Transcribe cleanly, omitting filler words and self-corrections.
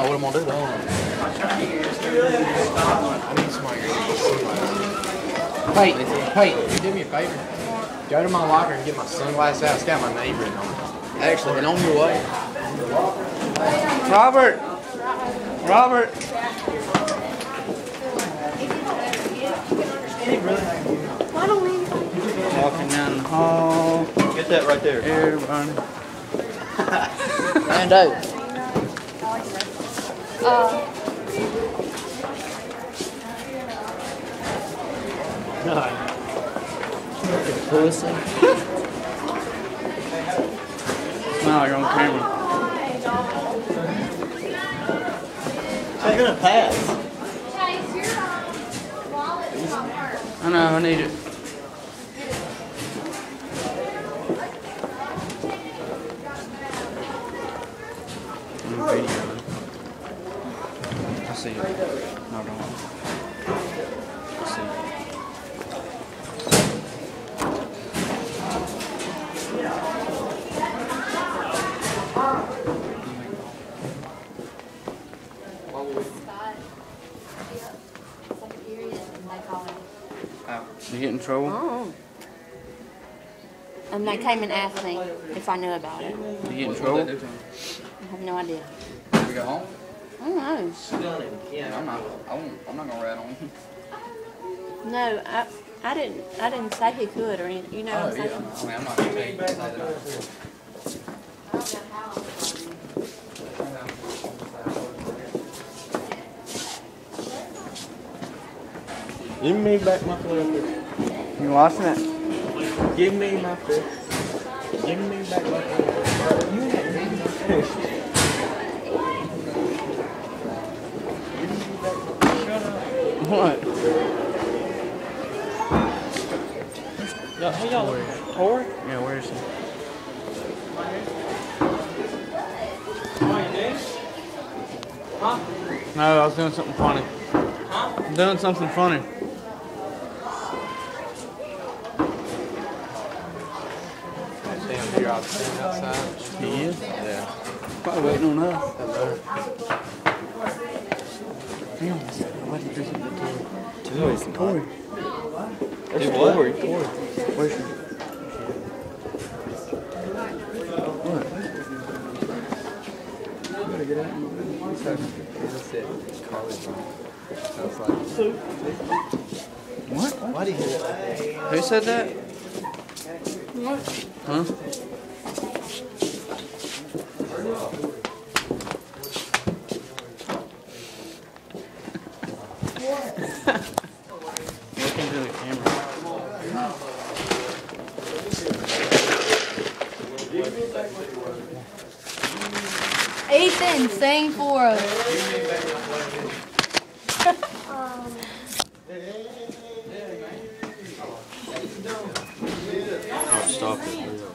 know what I'm gonna do though. I need somebody to hey, do me a favor. Go to my locker and get my sunglasses out. It's got my name written on it. Actually, and on your way. Robert! Robert! Why don't we? Walking down the hall. Get that right there. Everybody. And out. Pussy. Smile, you're on camera. They're gonna pass. I know, I need it. Video. I see it. No, don't. I see it. You get in trouble? Oh. And they came and asked me if I knew about it. You get in trouble? I have no idea. We go home? I don't know. Yeah, I'm not gonna rat on you. No, I didn't say he could or anything. You know what I'm saying? I mean, I'm not gonna tell you to say that. Give me back my fish. You watching it? Give me my fish. Give me back my fish. You ain't my fish. What? Hey, y'all looking for Yeah, where is he? No, I was doing something funny. I'm doing something funny. Outside. He is? Yeah. Probably waiting on us. Damn, what did you do? Corey. There's Corey. Where's she? What? You gotta get out. What? Why did he do that? Who said that? Huh? Look into the camera. Ethan, sing for us. I'll stop it.